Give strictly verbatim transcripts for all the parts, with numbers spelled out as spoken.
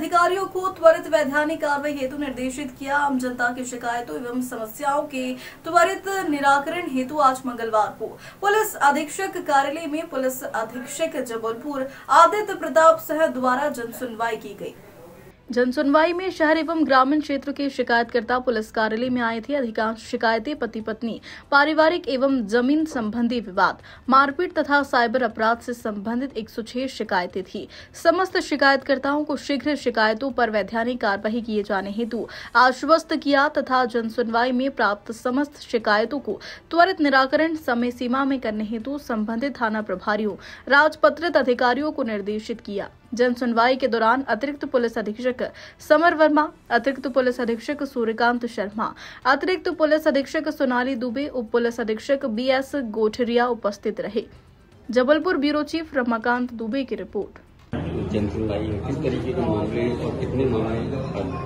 अधिकारियों को त्वरित वैधानिक कार्रवाई हेतु निर्देशित किया। आम जनता की शिकायतों एवं समस्याओं के त्वरित निराकरण हेतु आज मंगलवार को पुलिस अधीक्षक कार्यालय में पुलिस अधीक्षक जबलपुर आदित्य प्रताप सिंह द्वारा जनसुनवाई की गई। जनसुनवाई में शहर एवं ग्रामीण क्षेत्र के शिकायतकर्ता पुलिस कार्यालय में आए थे। अधिकांश शिकायतें पति पत्नी, पारिवारिक एवं जमीन संबंधी विवाद, मारपीट तथा साइबर अपराध से संबंधित एक सौ छह शिकायतें थी। समस्त शिकायतकर्ताओं को शीघ्र शिकायतों पर वैधानिक कार्रवाई किए जाने हेतु आश्वस्त किया तथा जनसुनवाई में प्राप्त समस्त शिकायतों को त्वरित निराकरण समय सीमा में करने हेतु संबंधित थाना प्रभारियों, राजपत्रित अधिकारियों को निर्देशित किया। जनसुनवाई के दौरान अतिरिक्त पुलिस अधीक्षक समर वर्मा, अतिरिक्त पुलिस अधीक्षक सूर्यकांत शर्मा, अतिरिक्त पुलिस अधीक्षक सोनाली दुबे, उप पुलिस अधीक्षक बी एस गोठरिया उपस्थित रहे। जबलपुर ब्यूरो चीफ रमाकांत दुबे की रिपोर्ट। जनसुनवाई है, किस तरीके के मामले और कितने मामले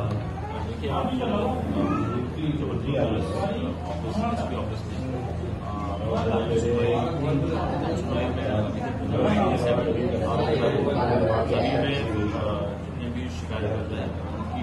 जितने भी शिकायत करते हैं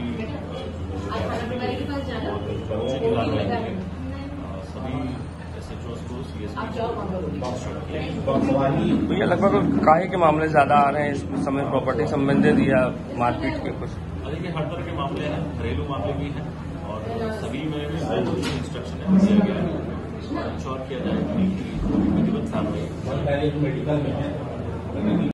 भैया लगभग काहे के मामले ज्यादा आ रहे हैं इस समय, प्रॉपर्टी संबंधित या मारपीट के कुछ? देखिए, हर तरह के मामले हैं, घरेलू मामले भी हैं और सभी में इंस्ट्रक्शन है दिया गया है, इंश्योर किया जाए कि विधिवत कार्रवाई।